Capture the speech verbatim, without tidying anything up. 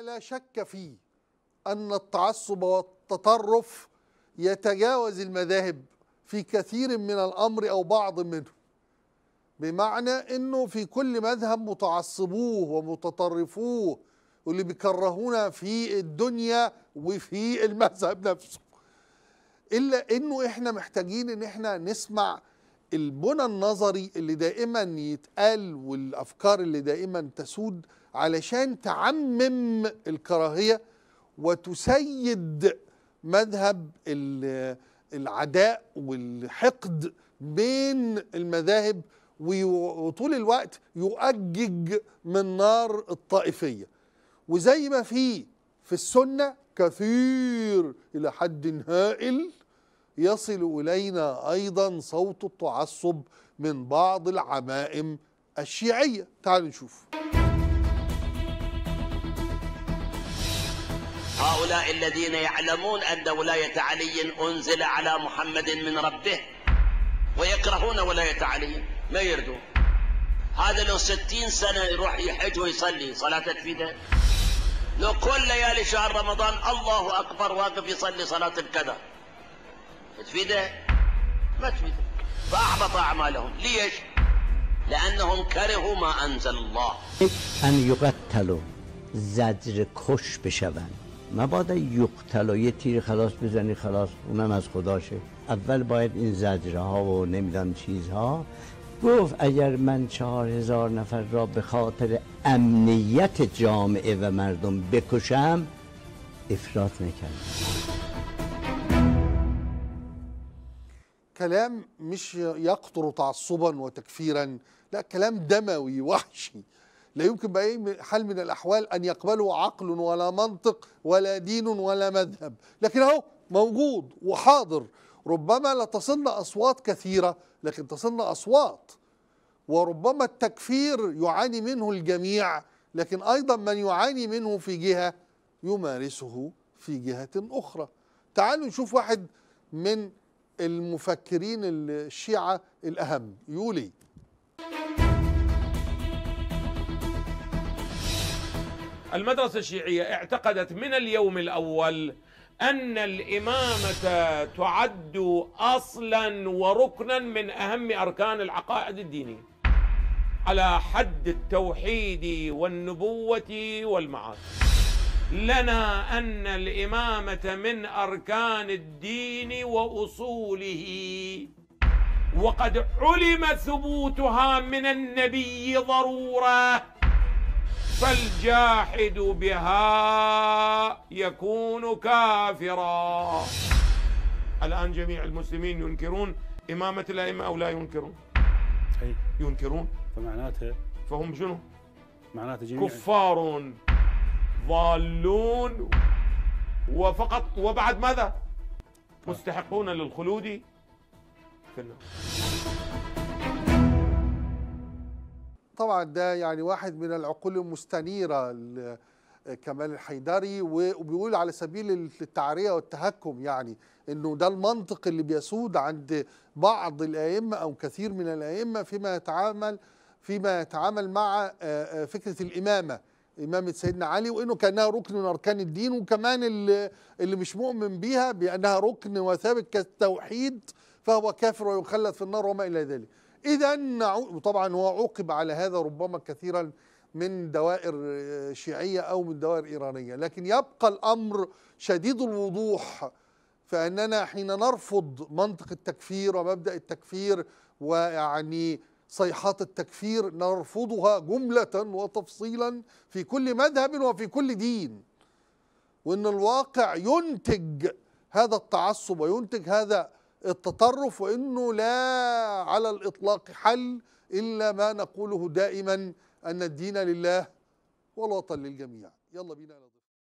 لا شك فيه أن التعصب والتطرف يتجاوز المذاهب في كثير من الأمر أو بعض منه، بمعنى أنه في كل مذهب متعصبوه ومتطرفوه واللي بيكرهونا في الدنيا وفي المذهب نفسه، إلا أنه إحنا محتاجين أن إحنا نسمع البنى النظري اللي دائما يتقال والأفكار اللي دائما تسود علشان تعمم الكراهية وتسيد مذهب العداء والحقد بين المذاهب، وطول الوقت يؤجج من نار الطائفية. وزي ما في في السنة كثير إلى حد هائل يصل إلينا أيضا صوت التعصب من بعض العمائم الشيعية. تعالوا نشوف. هؤلاء الذين يعلمون أن ولاية علي أنزل على محمد من ربه ويكرهون ولاية علي ما يردون. هذا لو ستين سنة يروح يحج ويصلي صلاة تفيده، لو كل ليالي شهر رمضان الله أكبر واقف يصلي صلاة الكذا تفيده؟ ما تفيده. فأحبط أعمالهم. ليش؟ لأنهم كرهوا ما أنزل الله. أن يقتلوا زجر کش بشون، مبادا یقتلوا یه تیر خلاص بزنی خلاص اونم از خداشه. اول باید این زجرها و نمیدان چیزها. گفت اگر من چهار هزار نفر را به خاطر امنیت جامعه و مردم بکشم افراط نکردم. كلام مش يقطر تعصبا وتكفيرا، لا، كلام دموي وحشي لا يمكن بأي حال من الأحوال أن يقبله عقل ولا منطق ولا دين ولا مذهب، لكن أهو موجود وحاضر. ربما لا تصلنا أصوات كثيرة لكن تصلنا أصوات، وربما التكفير يعاني منه الجميع لكن أيضا من يعاني منه في جهة يمارسه في جهة أخرى. تعالوا نشوف واحد من المفكرين الشيعة الأهم يقول إيه. المدرسة الشيعية اعتقدت من اليوم الأول أن الإمامة تعد أصلا وركنا من أهم أركان العقائد الدينية على حد التوحيد والنبوة والمعاد. لنا أن الإمامة من أركان الدين وأصوله، وقد علم ثبوتها من النبي ضرورة، فالجاحد بها يكون كافرا. الآن جميع المسلمين ينكرون إمامة الأئمة أو لا ينكرون؟ أي ينكرون. فمعناتها فهم شنو؟ معناتها جميع كفار ضالون وفقط، وبعد ماذا؟ مستحقون للخلود في النار. طبعا ده يعني واحد من العقول المستنيرة كمال الحيدري، وبيقول على سبيل التعرية والتهكم يعني انه ده المنطق اللي بيسود عند بعض الائمة او كثير من الائمة فيما يتعامل فيما يتعامل مع فكرة الإمامة، إمامة سيدنا علي، وإنه كأنها ركن من أركان الدين، وكمان اللي, اللي مش مؤمن بها بأنها ركن وثابت كالتوحيد فهو كافر ويخلد في النار وما إلى ذلك. إذا طبعا هو عوقب على هذا ربما كثيرا من دوائر شيعية أو من دوائر إيرانية، لكن يبقى الأمر شديد الوضوح، فإننا حين نرفض منطق التكفير ومبدأ التكفير ويعني صيحات التكفير نرفضها جملة وتفصيلا في كل مذهب وفي كل دين، وإن الواقع ينتج هذا التعصب وينتج هذا التطرف، وإنه لا على الإطلاق حل إلا ما نقوله دائما أن الدين لله والوطن للجميع. يلا بينا.